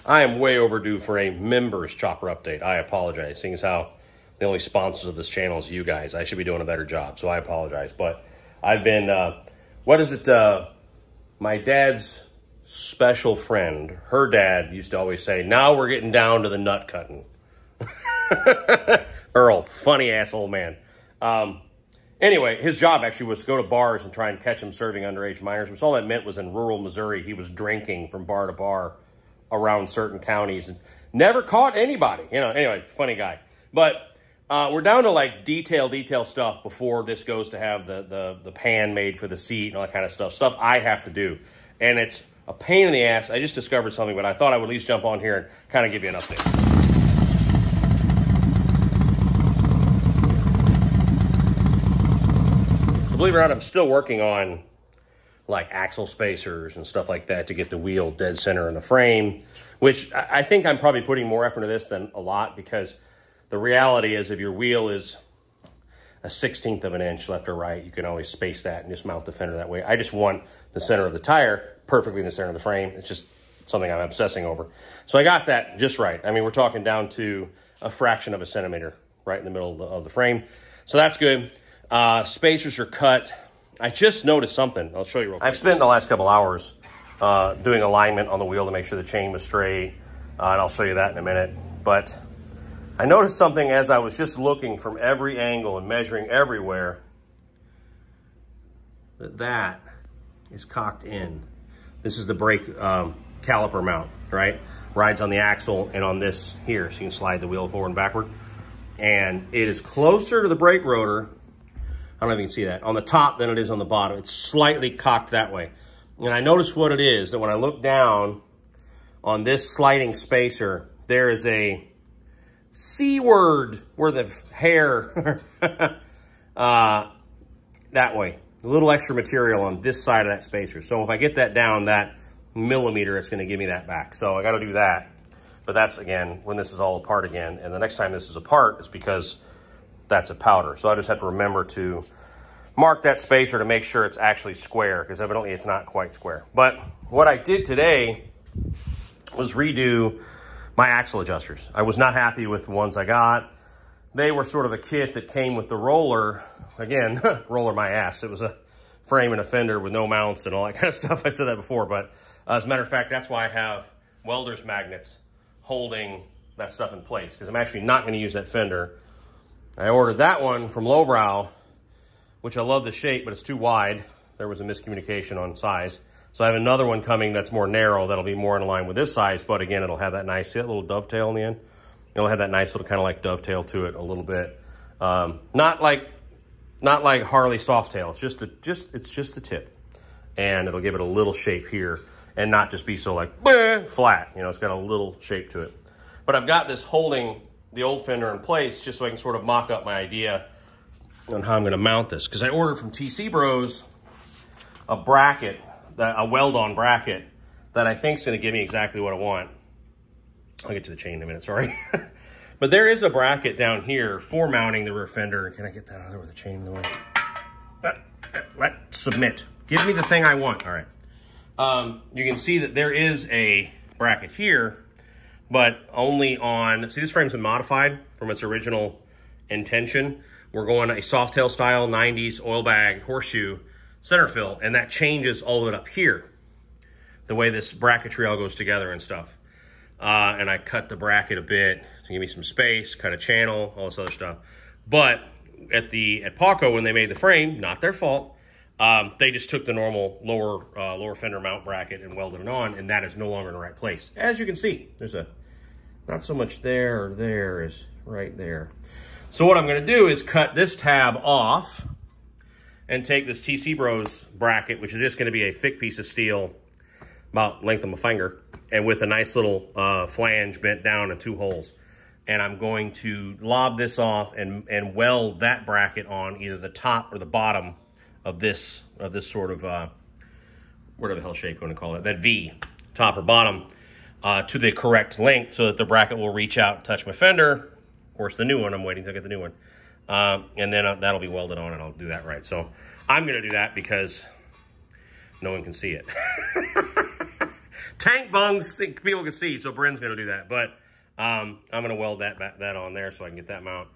I am way overdue for a members chopper update. I apologize, seeing as how the only sponsors of this channel is you guys. I should be doing a better job, so I apologize. But I've been, what is it? My dad's special friend, her dad used to always say, now we're getting down to the nut cutting. Earl, funny asshole man. Anyway, his job actually was to go to bars and try and catch them serving underage minors, which all that meant was in rural Missouri, he was drinking from bar to bar around certain counties and never caught anybody. You know, anyway, funny guy. But we're down to like detail stuff before this goes to have the pan made for the seat and all that kind of stuff I have to do. And it's a pain in the ass. I just discovered something, but I thought I would at least jump on here and kind of give you an update. Believe it or not, I'm still working on like axle spacers and stuff like that to get the wheel dead center in the frame, which I think I'm probably putting more effort into this than a lot, because the reality is if your wheel is a 1/16 of an inch left or right, you can always space that and just mount the fender that way. I just want the center of the tire perfectly in the center of the frame. It's just something I'm obsessing over. So I got that just right. I mean, we're talking down to a fraction of a centimeter right in the middle of the frame. So that's good. Spacers are cut. I just noticed something. I'll show you real quick. I've spent the last couple hours doing alignment on the wheel to make sure the chain was straight, and I'll show you that in a minute. But I noticed something as I was just looking from every angle and measuring everywhere, that is cocked in. This is the brake caliper mount, right? Rides on the axle and on this here, so you can slide the wheel forward and backward. And it is closer to the brake rotor, I don't know if you can see that, on the top than it is on the bottom. It's slightly cocked that way. And I noticed what it is, that when I look down on this sliding spacer, there is a C word where the hair, that way. A little extra material on this side of that spacer. So if I get that down that millimeter, it's gonna give me that back. So I gotta do that. But that's, again, when this is all apart again. And the next time this is apart, it's because that's a powder. So I just have to remember to mark that spacer to make sure it's actually square, because evidently it's not quite square. But what I did today was redo my axle adjusters. I was not happy with the ones I got. They were sort of a kit that came with the roller. Again, roller my ass. It was a frame and a fender with no mounts and all that kind of stuff. I said that before, but as a matter of fact, that's why I have welder's magnets holding that stuff in place, because I'm actually not going to use that fender. I ordered that one from Lowbrow, which I love the shape, but it's too wide. There was a miscommunication on size. So I have another one coming that's more narrow, that'll be more in line with this size, but again, it'll have that nice, see that little dovetail in the end? It'll have that nice little kind of like dovetail to it a little bit. Not like Harley Softail, it's just the tip. And it'll give it a little shape here and not just be so like bleh, flat. You know, it's got a little shape to it. But I've got this holding the old fender in place just so I can sort of mock up my idea on how I'm going to mount this. Because I ordered from TC Bros a bracket, a weld-on bracket that I think is going to give me exactly what I want. I'll get to the chain in a minute, sorry. But there is a bracket down here for mounting the rear fender. Can I get that out of there with the chain in the way? Let's submit. Give me the thing I want. All right. You can see that there is a bracket here, but only on, see, this frame's been modified from its original intention. We're going a Softail style 90s oil bag horseshoe center fill, and that changes all of it up here, the way this bracketry all goes together and stuff. And I cut the bracket a bit to give me some space, cut a channel, all this other stuff. But at Paco, when they made the frame, not their fault, they just took the normal lower fender mount bracket and welded it on, and that is no longer in the right place. As you can see, there's a, not so much there or there, is right there. So what I'm gonna do is cut this tab off and take this TC Bros bracket, which is just gonna be a thick piece of steel, about length of my finger, and with a nice little flange bent down and 2 holes. And I'm going to lob this off and weld that bracket on either the top or the bottom of this sort of, whatever the hell shape you want to call it, that V, top or bottom, to the correct length so that the bracket will reach out and touch my fender. Of course, the new one, I'm waiting to get the new one. And then that'll be welded on and I'll do that right. So I'm going to do that because no one can see it. Tank bungs, people can see, so Bryn's going to do that. But I'm going to weld that on there so I can get that mount.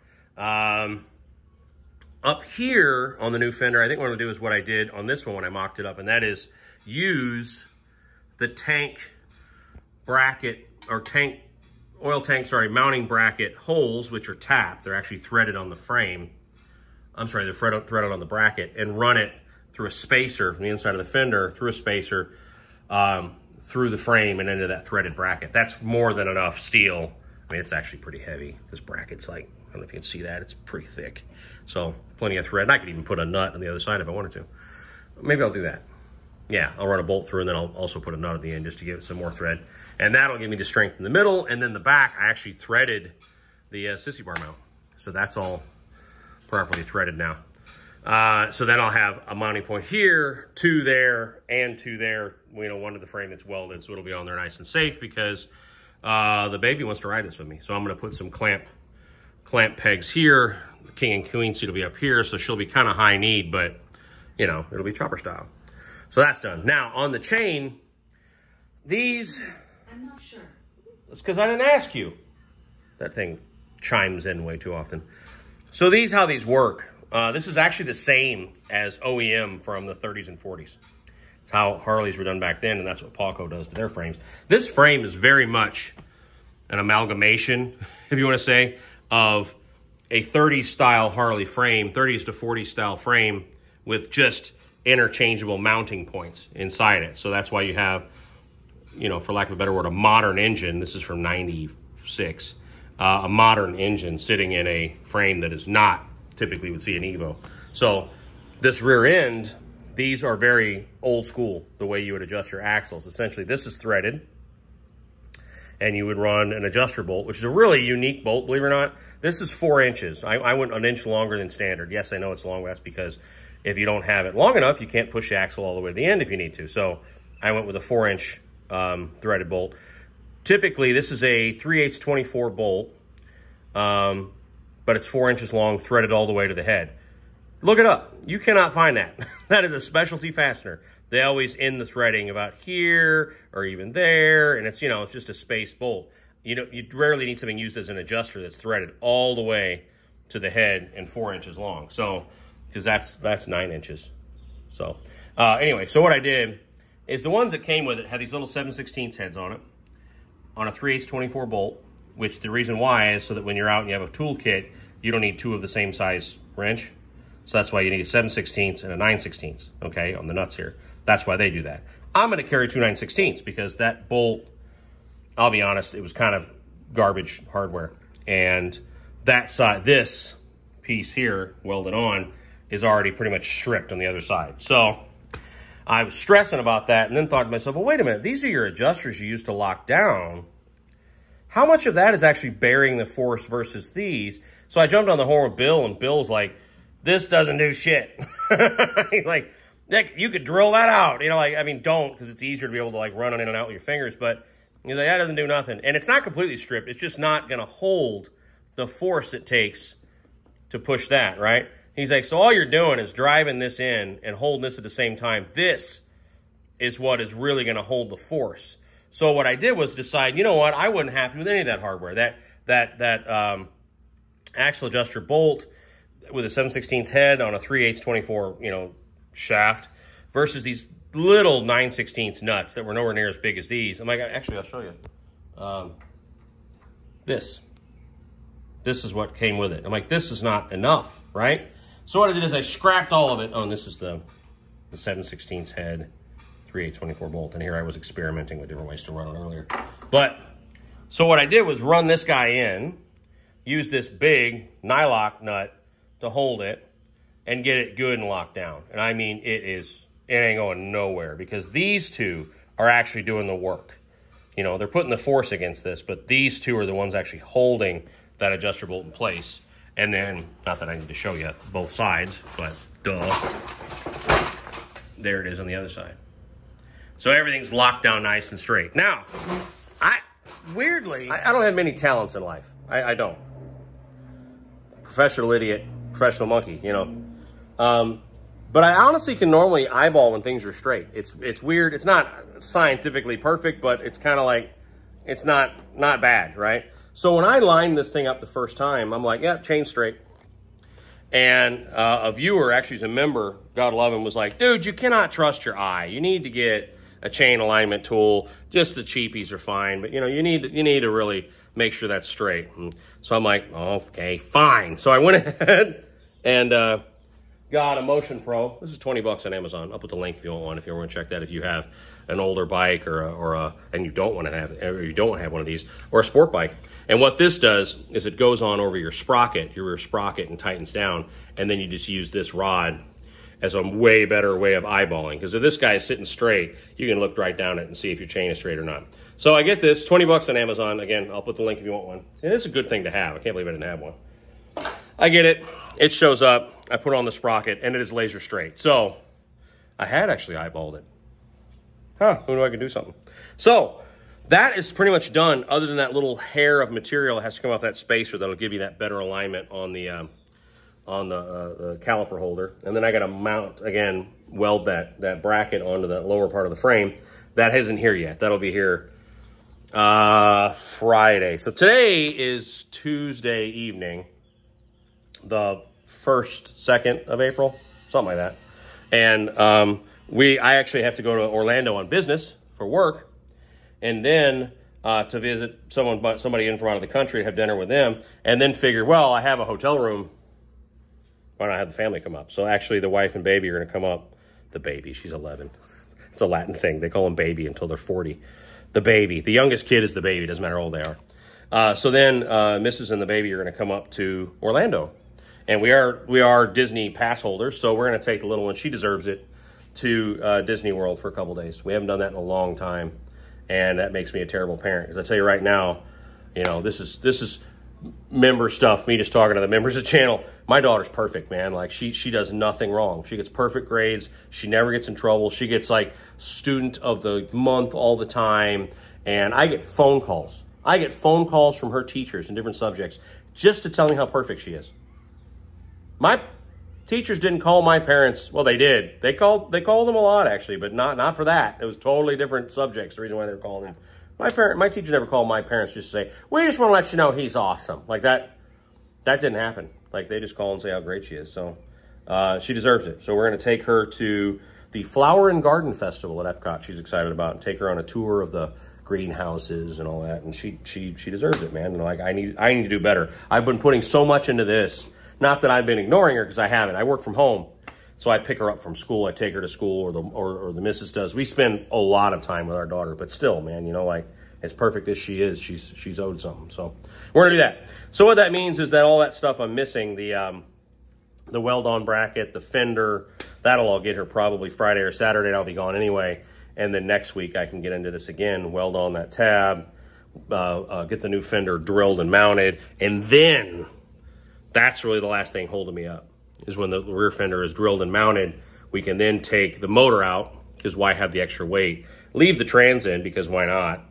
Up here on the new fender, I think what I'm going to do is what I did on this one when I mocked it up, and that is use the tank bracket, or oil tank, sorry, mounting bracket holes, which are tapped. They're actually threaded on the frame. I'm sorry, they're threaded on the bracket, and run it through a spacer from the inside of the fender, through a spacer, through the frame and into that threaded bracket. That's more than enough steel. I mean, it's actually pretty heavy. This bracket's like, I don't know if you can see that, it's pretty thick. So plenty of thread. And I could even put a nut on the other side if I wanted to. Maybe I'll do that. Yeah, I'll run a bolt through and then I'll also put a nut at the end just to give it some more thread. And that'll give me the strength in the middle. And then the back, I actually threaded the sissy bar mount. So that's all properly threaded now. So then I'll have a mounting point here, two there, and two there. You know, one to the frame that's welded, so it'll be on there nice and safe because the baby wants to ride this with me. So I'm going to put some clamp pegs here. The king and queen seat will be up here, so she'll be kind of high need, but you know, it'll be chopper style. So that's done. Now on the chain, these. I'm not sure. That's because I didn't ask you. That thing chimes in way too often. So these, how these work. This is actually the same as OEM from the 30s and 40s. It's how Harleys were done back then, and that's what Palco does to their frames. This frame is very much an amalgamation, if you want to say, of a 30s style Harley frame, 30s to 40s style frame with just interchangeable mounting points inside it. So that's why you have, you know, for lack of a better word, a modern engine. This is from 96. A modern engine sitting in a frame that is not typically would see an Evo. So this rear end, these are very old school, the way you would adjust your axles. Essentially, this is threaded, and you would run an adjuster bolt, which is a really unique bolt, believe it or not. This is 4 inches. I went an inch longer than standard. Yes, I know it's long. That's because if you don't have it long enough, you can't push the axle all the way to the end if you need to. So I went with a 4-inch threaded bolt. Typically, this is a 3/8 24 bolt, but it's 4 inches long, threaded all the way to the head. Look it up. You cannot find that. That is a specialty fastener. They always end the threading about here or even there, and it's, you know, it's just a spaced bolt. You know, you rarely need something used as an adjuster that's threaded all the way to the head and 4 inches long. So, because that's 9 inches. So, anyway, so what I did is the ones that came with it had these little 7/16 heads on it, on a 3/8 24 bolt, which the reason why is so that when you're out and you have a tool kit, you don't need 2 of the same size wrench. So that's why you need a 7/16 and a 9/16, okay, on the nuts here. That's why they do that. I'm going to carry 2 9/16 because that bolt, I'll be honest, it was kind of garbage hardware. And that side, this piece here, welded on, is already pretty much stripped on the other side. So I was stressing about that and then thought to myself, well, wait a minute, these are your adjusters you use to lock down. How much of that is actually bearing the force versus these? So I jumped on the horn with Bill, and Bill's like, this doesn't do shit. He's like, Nick, you could drill that out. You know, like, I mean, don't, because it's easier to be able to like run it in and out with your fingers. But he's like, that doesn't do nothing. And it's not completely stripped. It's just not going to hold the force it takes to push that, right? He's like, so all you're doing is driving this in and holding this at the same time. This is what is really going to hold the force. So what I did was decide, you know what, I wasn't happy with any of that hardware. That axle adjuster bolt with a 7/16 head on a 3/8 24, you know, shaft versus these little 9/16 nuts that were nowhere near as big as these. I'm like, actually, I'll show you. This is what came with it. I'm like, this is not enough, right? So what I did is I scrapped all of it. Oh, and this is the 7/16 head, 3/8 24 bolt. And here I was experimenting with different ways to run it earlier. But, so what I did was run this guy in, use this big nylock nut to hold it, and get it good and locked down. And I mean, it ain't going nowhere because these two are actually doing the work. You know, they're putting the force against this, but these two are the ones actually holding that adjuster bolt in place. And then, not that I need to show you both sides, but duh. There it is on the other side. So everything's locked down nice and straight. Now, weirdly, I don't have many talents in life. I don't. Professional idiot, professional monkey, you know. But I honestly can normally eyeball when things are straight. It's weird. It's not scientifically perfect, but it's kind of like, it's not bad, right? So when I lined this thing up the first time, I'm like, yeah, chain straight. And a viewer, actually is a member, God love him, was like, dude, you cannot trust your eye. You need to get a chain alignment tool. Just the cheapies are fine, but you know, you need to really make sure that's straight. And so I'm like, okay, fine. So I went ahead and got a Motion Pro. This is 20 bucks on Amazon. I'll put the link if you want one, if you want to check that. If you have an older bike and you don't want to have, or you don't have one of these, or a sport bike. And what this does is it goes on over your sprocket, your rear sprocket, and tightens down. And then you just use this rod as a way better way of eyeballing. Because if this guy is sitting straight, you can look right down it and see if your chain is straight or not. So I get this, 20 bucks on Amazon. Again, I'll put the link if you want one. And it's a good thing to have. I can't believe I didn't have one. I get it. It shows up. I put it on the sprocket, and it is laser straight. So I had actually eyeballed it. Who knew I could do something? So that is pretty much done, other than that little hair of material that has to come off that spacer that'll give you that better alignment on the caliper holder. And then I got to mount, again, weld that bracket onto that lower part of the frame. That isn't here yet. That'll be here Friday. So today is Tuesday evening, the 1st, 2nd of April, something like that. And I actually have to go to Orlando on business for work, and then to visit somebody in from out of the country, have dinner with them, and then figure, well, I have a hotel room. Why not have the family come up? So actually the wife and baby are going to come up. The baby, she's 11. It's a Latin thing. They call them baby until they're 40. The baby. The youngest kid is the baby. Doesn't matter how old they are. So then Mrs. and the baby are going to come up to Orlando. And we are Disney pass holders, so we're going to take the little one. She deserves it, to Disney World for a couple days. We haven't done that in a long time, and that makes me a terrible parent. Because I tell you right now, you know, this is member stuff. Me just talking to the members of the channel. My daughter's perfect, man. Like she does nothing wrong. She gets perfect grades. She never gets in trouble. She gets like student of the month all the time. And I get phone calls. I get phone calls from her teachers in different subjects just to tell me how perfect she is. My teachers didn't call my parents. Well, they did. They called them a lot, actually, but not for that. It was totally different subjects, the reason why they were calling them. My teacher never called my parents just to say, we just want to let you know he's awesome. Like that didn't happen. Like they just call and say how great she is. So she deserves it. So we're going to take her to the Flower and Garden Festival at Epcot. She's excited about, and take her on a tour of the greenhouses and all that. And she deserves it, man. And like I need to do better. I've been putting so much into this. Not that I've been ignoring her, because I haven't. I work from home, so I pick her up from school. I take her to school, or the missus does. We spend a lot of time with our daughter, but still, man, you know, like as perfect as she is, she's owed something. So we're gonna do that. So what that means is that all that stuff I'm missing, the weld-on bracket, the fender, that'll all get her probably Friday or Saturday, and I'll be gone anyway. And then next week I can get into this again, weld on that tab, get the new fender drilled and mounted, and then that's really the last thing holding me up, is when the rear fender is drilled and mounted. We can then take the motor out, because why have the extra weight? Leave the trans in, because why not?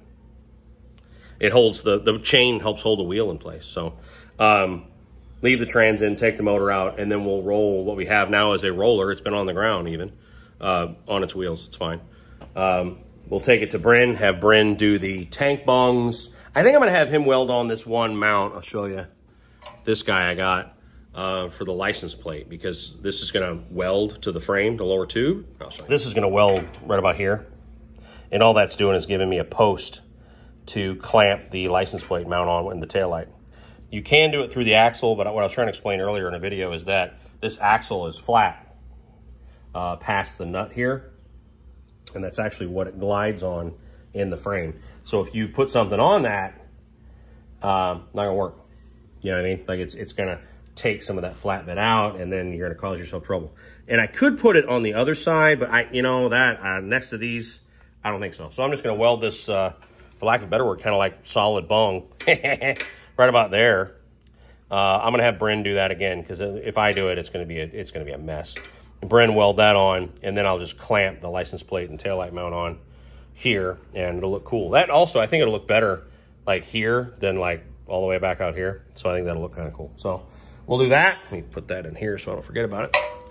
It holds, the chain helps hold the wheel in place. So leave the trans in, take the motor out, and then we'll roll what we have now as a roller. It's been on the ground even, on its wheels. It's fine. We'll take it to Bryn, have Bryn do the tank bungs. I think I'm going to have him weld on this one mount. I'll show you. This guy I got for the license plate, because this is going to weld to the frame, the lower tube. This is going to weld right about here. And all that's doing is giving me a post to clamp the license plate mount on in the taillight. You can do it through the axle, but what I was trying to explain earlier in the video is that this axle is flat past the nut here. And that's actually what it glides on in the frame. So if you put something on that, not going to work. You know what I mean? Like it's going to take some of that flat bit out, and then you're going to cause yourself trouble. And I could put it on the other side, but next to these, I don't think so. So I'm just going to weld this, for lack of a better word, kind of like solid bung right about there. I'm going to have Bryn do that again, because if I do it, it's going to be a mess. Bryn weld that on, and then I'll just clamp the license plate and taillight mount on here, and it'll look cool. That also, I think it'll look better like here than like all the way back out here. So I think that'll look kind of cool. So we'll do that. Let me put that in here so I don't forget about it.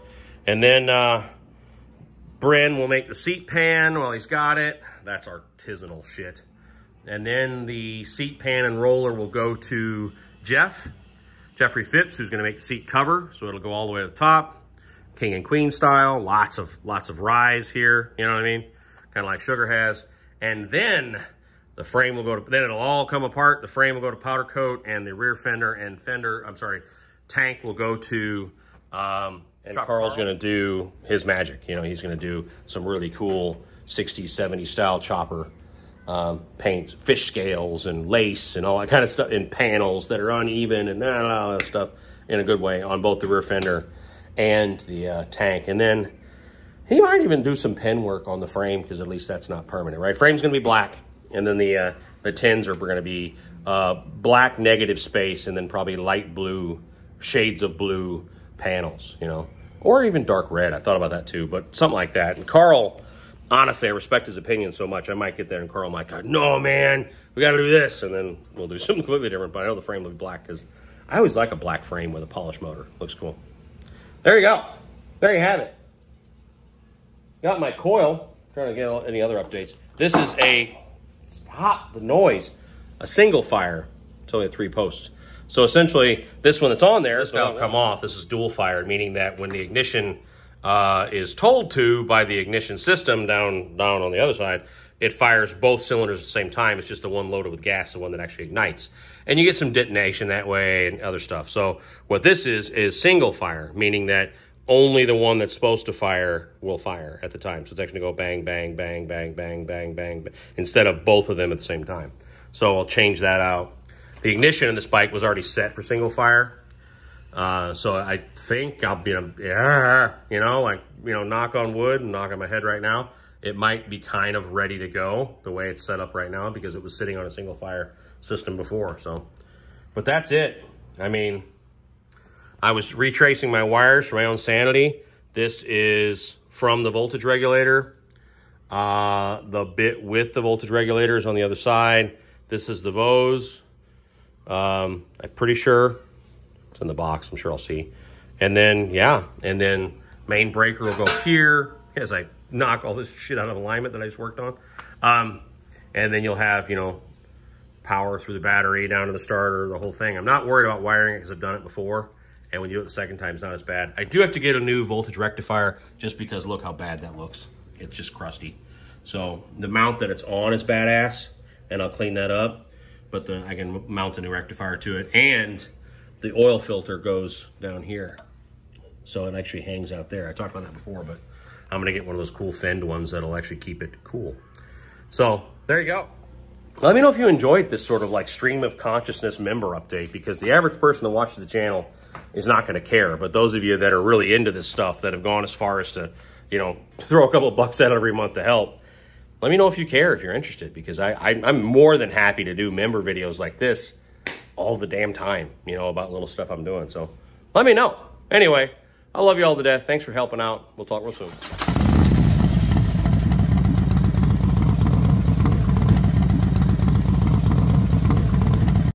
And then Bryn will make the seat pan while he's got it. That's artisanal shit. And then the seat pan and roller will go to Jeffrey Phipps, who's gonna make the seat cover. So it'll go all the way to the top. King and queen style, lots of rise here, you know what I mean? Kind of like Sugar has. And then the frame will go to, then it'll all come apart. The frame will go to powder coat, and the rear fender and tank will go to, and Carl's gonna do his magic. You know, he's gonna do some really cool 60s, 70s style chopper paint, fish scales and lace and all that kind of stuff, and panels that are uneven and all that stuff in a good way on both the rear fender and the tank. And then he might even do some pen work on the frame, because at least that's not permanent, right? Frame's gonna be black, and then the tins are gonna be black negative space, and then probably light blue, shades of blue panels, you know, or even dark red. I thought about that too, but something like that. And Carl, honestly, I respect his opinion so much. I might get there and Carl might go, no, man, we got to do this. And then we'll do something completely different. But I know the frame will be black, because I always like a black frame with a polished motor. Looks cool. There you go. There you have it. Got my coil. Trying to get any other updates. This is stop the noise, a single fire. It's only 3 posts. So essentially, this one that's on there, this will come off. This is dual fired, meaning that when the ignition is told to by the ignition system down on the other side, it fires both cylinders at the same time. It's just the one loaded with gas, the one that actually ignites. And you get some detonation that way and other stuff. So what this is single fire, meaning that only the one that's supposed to fire will fire at the time. So it's actually going to go bang, bang, bang, bang, bang, bang, bang, bang, instead of both of them at the same time. So I'll change that out. The ignition in this bike was already set for single fire. So I think I'll be, knock on wood and knock on my head right now. It might be kind of ready to go the way it's set up right now, because it was sitting on a single fire system before. So, but that's it. I mean, I was retracing my wires for my own sanity. This is from the voltage regulator. The bit with the voltage regulator is on the other side. This is the Vose. I'm pretty sure it's in the box. I'm sure I'll see. And then, yeah, and then main breaker will go here as I knock all this shit out of alignment that I just worked on. And then you'll have, power through the battery down to the starter, the whole thing. I'm not worried about wiring it, because I've done it before. And when you do it the second time, it's not as bad. I do have to get a new voltage rectifier, just because look how bad that looks. It's just crusty. So the mount that it's on is badass, and I'll clean that up. But then I can mount a new rectifier to it. And the oil filter goes down here. So it actually hangs out there. I talked about that before, but I'm gonna get one of those cool fend ones that'll actually keep it cool. So there you go. Let me know if you enjoyed this sort of like stream of consciousness member update, because the average person that watches the channel is not gonna care. But those of you that are really into this stuff, that have gone as far as to, throw a couple of bucks out every month to help, let me know if you care, if you're interested, because I'm more than happy to do member videos like this all the damn time, about little stuff I'm doing. So let me know. Anyway, I love you all to death. Thanks for helping out. We'll talk real soon.